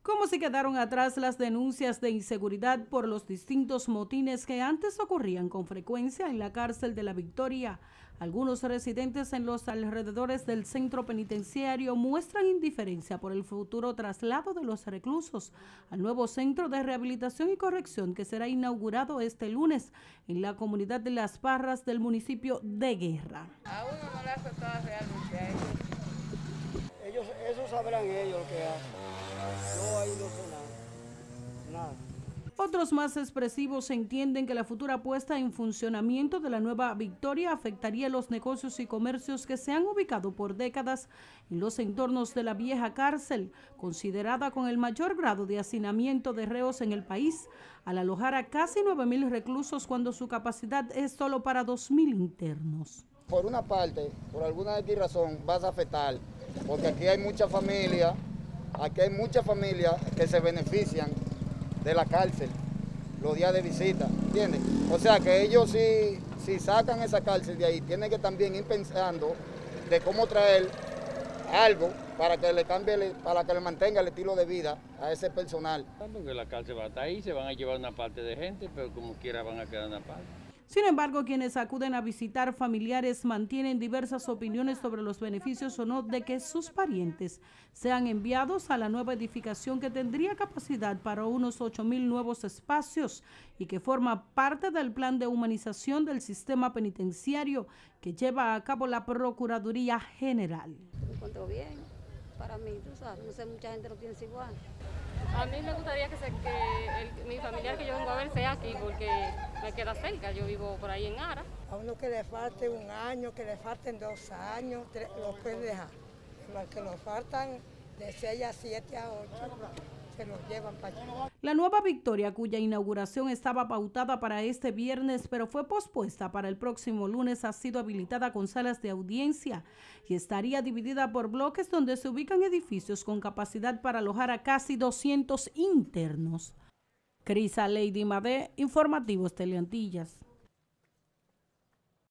Como si quedaron atrás las denuncias de inseguridad por los distintos motines que antes ocurrían con frecuencia en la cárcel de La Victoria. Algunos residentes en los alrededores del centro penitenciario muestran indiferencia por el futuro traslado de los reclusos al nuevo centro de rehabilitación y corrección que será inaugurado este lunes en la comunidad de Las Parras del municipio de Guerra. A uno no le ha afectado realmente a ellos. Eso sabrán ellos lo que hacen. Yo ahí no sé nada. Otros más expresivos entienden que la futura puesta en funcionamiento de la Nueva Victoria afectaría los negocios y comercios que se han ubicado por décadas en los entornos de la vieja cárcel, considerada con el mayor grado de hacinamiento de reos en el país, al alojar a casi 9.000 reclusos cuando su capacidad es solo para 2.000 internos. Por una parte, por alguna razón, vas a afectar, porque aquí hay muchas familias que se benefician de la cárcel los días de visita, ¿entiendes? O sea que ellos si sacan esa cárcel de ahí, tienen que también ir pensando de cómo traer algo para que le mantenga el estilo de vida a ese personal. Porque la cárcel va a estar ahí, se van a llevar una parte de gente, pero como quiera van a quedar una parte. Sin embargo, quienes acuden a visitar familiares mantienen diversas opiniones sobre los beneficios o no de que sus parientes sean enviados a la nueva edificación que tendría capacidad para unos 8.000 nuevos espacios y que forma parte del plan de humanización del sistema penitenciario que lleva a cabo la Procuraduría General. Me encuentro bien, para mí, tú sabes, no sé, mucha gente lo piensa igual. A mí me gustaría que mi familiar que yo vengo a ver sea aquí porque me queda cerca, yo vivo por ahí en Ara. A uno que le falte 1 año, que le falten 2 años, lo pueden dejar. Los que nos faltan de 6 a 7 a 8, se los llevan para allá. La Nueva Victoria, cuya inauguración estaba pautada para este viernes, pero fue pospuesta para el próximo lunes, ha sido habilitada con salas de audiencia y estaría dividida por bloques donde se ubican edificios con capacidad para alojar a casi 200 internos. Crisa Lady Madé, Informativos Teleantillas.